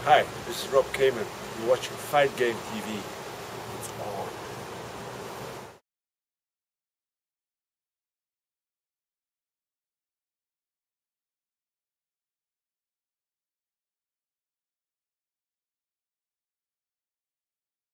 Hi, this is Rob Kamen. You're watching Fight Game TV.